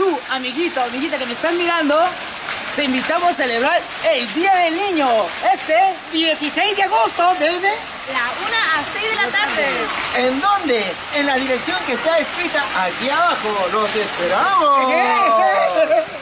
tú, amiguito, amiguita que me estás mirando, te invitamos a celebrar el Día del Niño, 16 de agosto, desde la 1 a 6 de la tarde. ¿En dónde? En la dirección que está escrita aquí abajo. ¡Los esperamos!